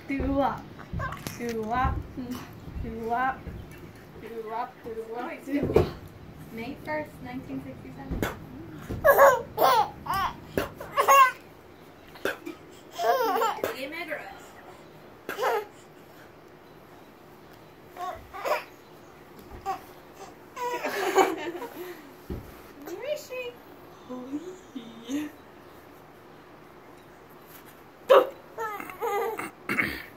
doo-wop, doo-wop, doo-wop, doo-wop, doo-wop, doo-wop. May 1st, 1967. Give me a girl. Where is she? Oh, yeah.